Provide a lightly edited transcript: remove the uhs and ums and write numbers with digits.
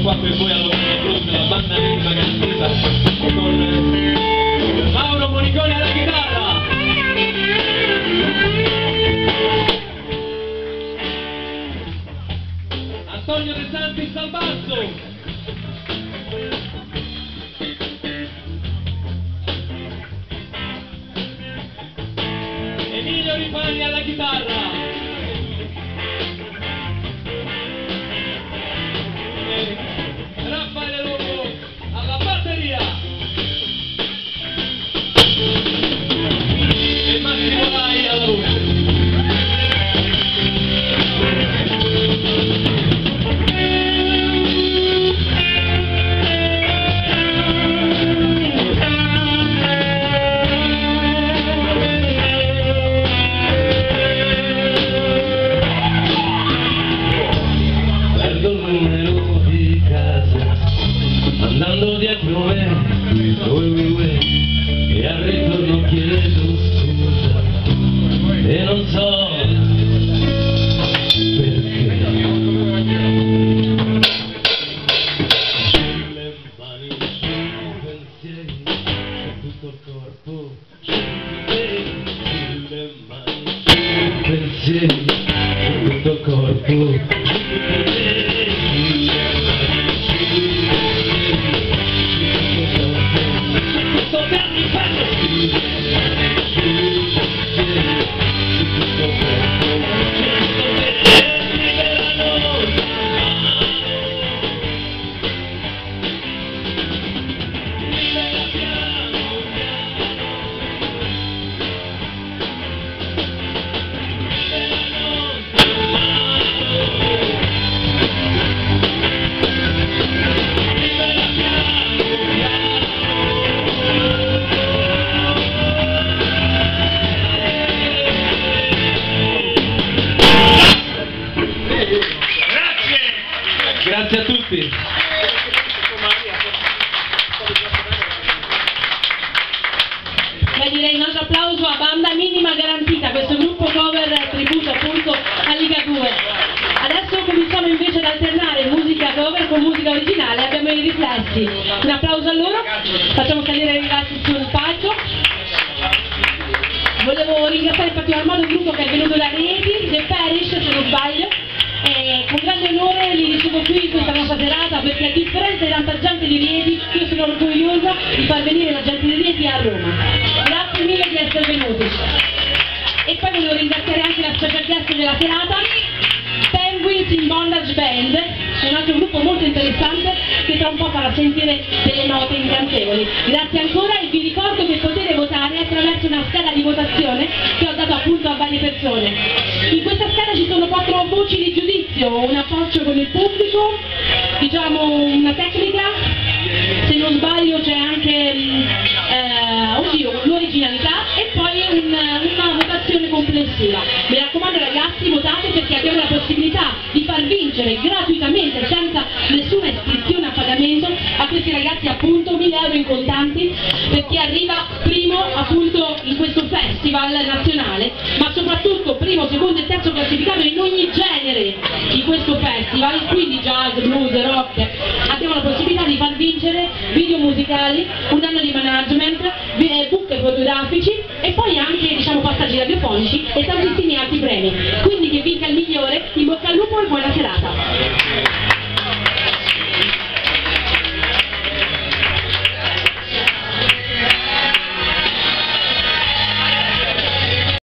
qua per voi allo Blues, la banda minima garantita, con Mauro Moniconi alla chitarra. Antonio De Santis al basso. Emilio Ripani alla chitarra. Raffaele Lobo alla batteria. E Massimo Lai alla voce. Andando dietro me, e al ritorno chiedo scusa e non so perché. Sulle mani, sui pensieri, c'è tutto il corpo, sulle mani, sui pensieri, c'è tutto il corpo. Grazie a tutti. Beh, direi un altro applauso a Banda Minima Garantita, questo gruppo cover tributo appunto a Liga 2. Adesso cominciamo invece ad alternare musica cover con musica originale, abbiamo i riflessi. Un applauso a loro, facciamo salire i ragazzi sul palco. Volevo ringraziare in particolar modo il gruppo che è venuto da Rieti, The Parish se non sbaglio. Con grande onore li ricevo qui in questa nostra serata perché a differenza di tanta gente di Rieti io sono orgogliosa di far venire la gente di Rieti a Roma. Grazie mille di essere venuti. E poi volevo ringraziare anche la special guest della serata, Penguins in Bondage Band, è un altro gruppo molto interessante che tra un po' farà sentire delle note incantevoli. Grazie ancora e vi ricordo che potete votare attraverso una scheda di votazione che ho dato appunto a varie persone. In questa scheda ci sono 4 voci di giudizio, un approccio con il pubblico, diciamo una tecnica, se non sbaglio c'è anche l'originalità e poi una votazione complessiva. Mi raccomando ragazzi, votate perché abbiamo la possibilità di far vincere gratuitamente, senza nessuna iscrizione a pagamento, a questi ragazzi appunto 1000 euro in contanti per chi arriva primo appunto in questo festival nazionale, ma soprattutto primo, secondo e terzo classificato in ogni genere di questo festival, quindi jazz, blues, rock. Abbiamo la possibilità di far vincere video musicali, un anno di management, book fotografici e poi anche diciamo passaggi radiofonici e tantissimi altri premi. Quindi che vinca il migliore, in bocca al lupo e buona serata.